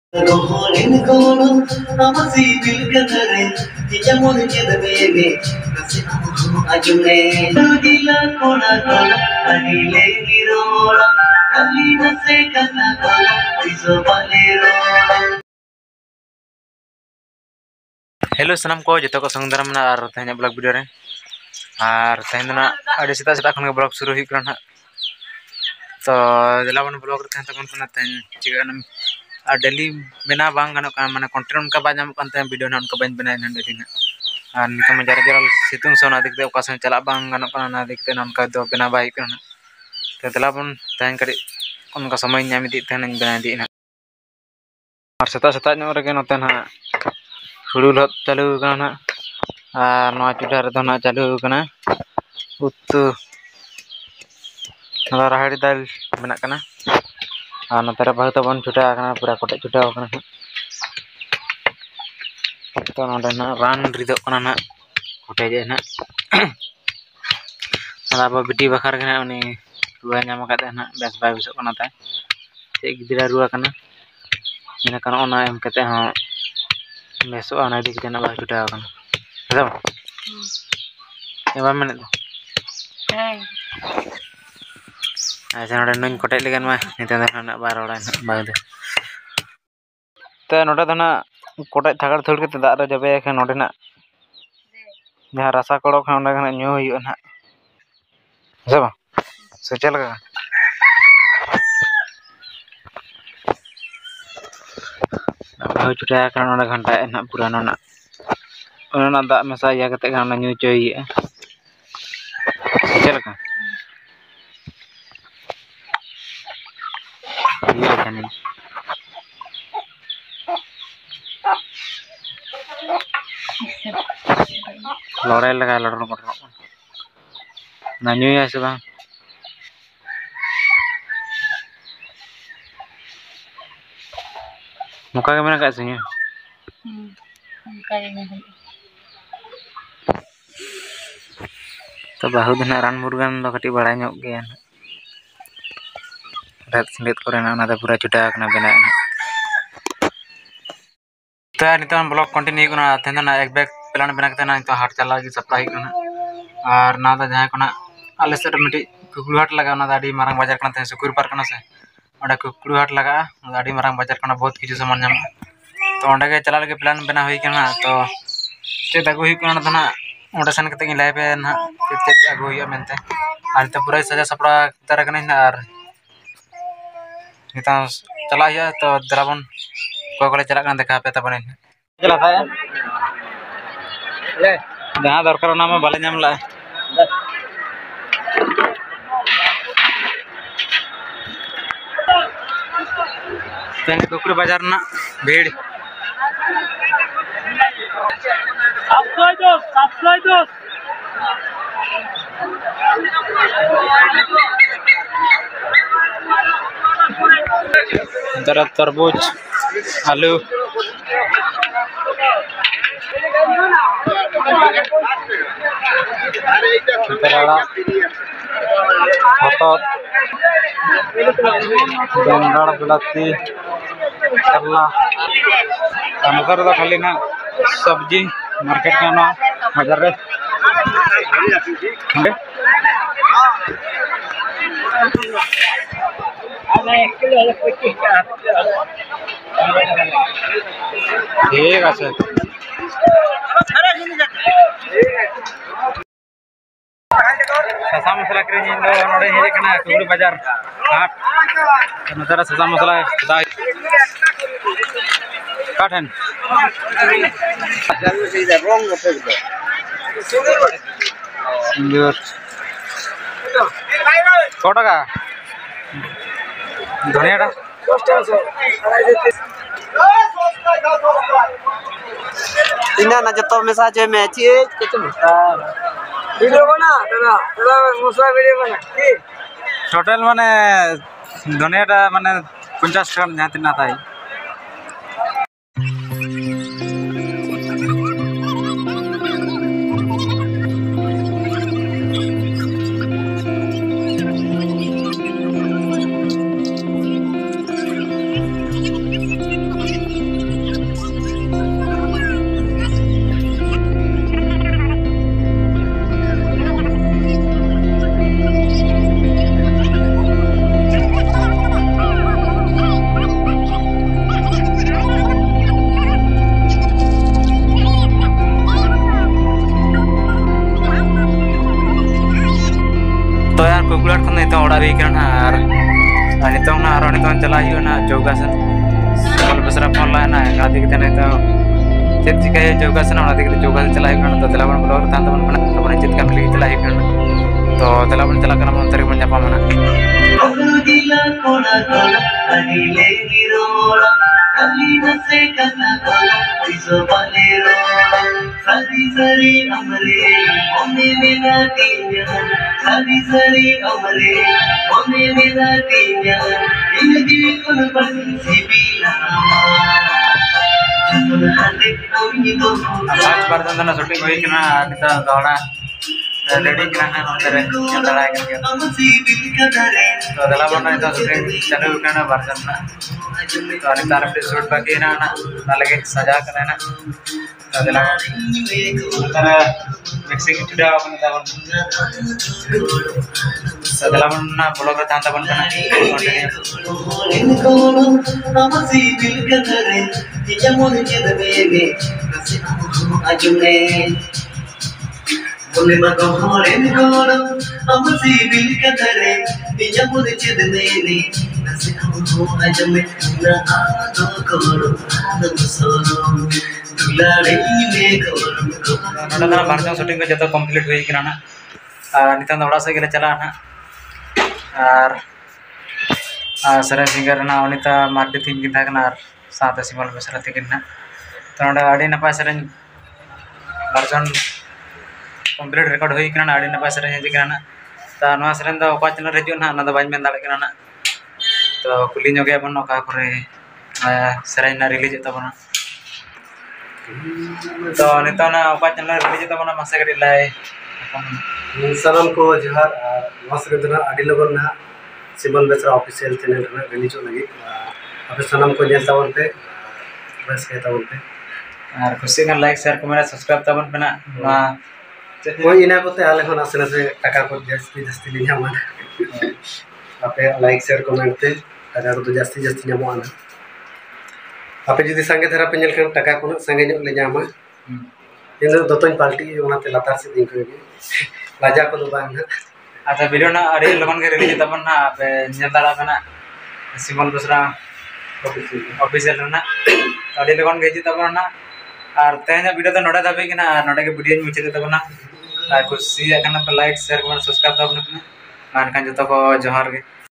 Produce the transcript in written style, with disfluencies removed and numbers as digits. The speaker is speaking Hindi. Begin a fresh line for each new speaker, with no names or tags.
Gohorin kono amasi bilkadare tiyamon jedabebe nasi amu ajune dila kona kona agile girola alina se kana kona iso balero.
Hello sanam ko joto ko sangdaram na ar tanya blog video re ar tanya na ade sita sita khon blog suru hi kana to jelabon blog re tanya kon tanya chiga nam daily bena bang gano kan mana content ka ba nyam kan video nan ka ban bena nan dina an ni kam jar jar situng sona dikte okasan chala bang gano kan na dikte nan ka do bena bai kana to jelabon tanya kari kon ka samay nyam di tanya bena di na ar sita sita nyo re no tanya hulu lot chalu kana नवा चूल्हा रे ना चालू कना उतु नवा राहड़ी दाल बना कना और नतरे बहुत बन छुटा कना पूरा कोटे छुटा कना तो नोडे ना रान रिदो कना ना कोटे जे ना अब बिटी बखार कना उनी रुआ नाम काते ना बेस बाय बिसो कना ताय ते गिदरा रुआ कना इना कना ओना एम कते हा बेसो ana dik jana ba छुटा कना हेलो एबा मेने अच्छा नोडे नोन कोटे लेगन मा निते ना बार ओड़ा बागदे ते नोडे दना कोटे थागड़ थुड़ के दा रे जबे के नोडे ना जहां रसा कोड़ो खा ओंडे ना न्यू हुयो ना हेबा से चल का बहुत छुटा का नोडे घंटा ना पूरा ना ओना दा मेसा या कते का न्यू चोई चल का ये जाने लड़ाई लगा लड़न कर ना न्यू या से बा मुका के मेना का से तो बाहु दिन रान मुर्गान दो कटी बड़ा ᱧᱚᱜ गया रात संगीत करे ना ना पूरा छुटा कना बना तो नितन ब्लॉग कंटिन्यू कना तेना ना एक बैग प्लान बना के ना तो हाट चला की सप्लाई कना और ना दा जहां कना आले से मिटी कुकुड़ हाट लगा ना दाडी मारंग बाजार कना सुकुर पार कना से ओडा कुकुड़ हाट लगा दाडी मारंग बाजार कना बहुत किछु सामान नाम तो ओंडे के चला लगे प्लान बना हुई कना तो चेत अगु हुई कना दना ओंडे सन कते लाइव पे ना चेत अगु हुई मेनते आर तो पूरा सजा सपड़ा तरह कना और निता चला या तो दराबन कोकले चला कना देखा पे तबने चला था ले जहां दरकार ना में बाले नाम ला तेन कुकुड़ बाजार ना भीड़ तरबूज आलू हतत बेंगड़ बिलाती करला नतर तो खाली ना सब्जी मार्केट का ना बाजार रे ठीक আছে ससा मसला किरीन दो नोडे हेजे कना कुकुड़ बाजार हाट नतरा ससा मसला दाई काठन इंदूर कोटा का धनिया टा
इना ना जतो मेसा जे मैची कुछ वीडियो बना दादा दादा मुसा वीडियो बना की
टोटल माने धनिया टा माने 50 ग्राम जहां तिना थाई हुई करना और नितों ना और नितों चला ही ना जोगासन सिमल बेसरा फोन ला ना गादी के तने तो चेत चिका जोगासन और अधिक जोगासन चला ही करना तो तेलावन ब्लॉग तान तबन बना तबन चेत का मिली चला ही करना तो तेलावन चला करना मंतरी बन जापा मना
गीला कोड़ा कोड़ा अनिले गिरोड़ा कलीना से कना कोड़ा इस वाले रोड़ा सरी सरी अमरे ओने मेरा तीन्या सरी सरी अमरे ओने मेरा तीन्या इन जीवी कुल बंसी बिला जन्म हाथे नवी दो
आज बार तंदना शूटिंग हुई करना निता दौड़ा रेडी करना नंतर चला है करके तो तेलावन ना तो शूटिंग चालू करना बार तंदना तो अने तार पे शूट बाकी ना ना अलगे सजा करना ना तो तेलावन तारा मिक्सिंग टुडे अपन तावन तो तेलावन ना ब्लॉग तान तावन करना
बोले मगोरेन गोरो अमसी बिल कदरे निया मुझे चिदने ने नसे हमको अजमे ना आदो गोरो आदो सोरो दुलारे में गोरो
नोडा ना बारजों शूटिंग को जतो कंप्लीट हुई करना ना निता नोडा से गेले चला ना और सरे सिंगर ना अनिता मार्डी थीम की थाकना और साथ सिमल बेसरा थी ना तो नोडा आड़ी नपाय सरे बारजों कंप्लीट रिकॉर्ड हुई करना आड़ी नपाय सरे हेजी करना तो नवा सरे दो ओका चैनल रे ना ना दो बाइन मेन दाड़े करना तो कुली जोगे बन ओका करे सरे ना रिलीज तबना तो नितो ना ओका चैनल रिलीज तबना मासे करी लाई
सलाम को जोहार मस्त ना अड़ी लगन ना सिमल बेसरा ऑफिशियल चैनल रे रिलीज लगी आप सलाम को नेल तावन पे बस के तावन पे
और खुशी का लाइक शेयर कमेंट सब्सक्राइब तबन पे ना
वो इना कोते आले खन आसने से टाका को जस्ती जस्ती लिया मान आपे लाइक शेयर कमेंट पे टाका को जस्ती जस्ती ᱧᱟᱢᱚᱜ आना आपे जदी संगे धरा पे नेल खन टाका को संगे ᱧᱚᱜ ले ᱧᱟᱢᱟ इन दोतोñ पार्टी ओनाते लातार से दिन को लाजा को दो बांग
अच्छा वीडियो ना अरे लगन के रिलीज तबन ना पे नेताड़ा पे ना सिमल बेसरा ऑफिशियल ना अरे लगन के जी तबन ना और तेना वीडियो तो नोडा दाबे कि ना नोडा के वीडियो मुचे तबन ना खुशी अकन पे लाइक शेयर कमेंट सब्सक्राइब तबन ना मान का जतो को जोहार के।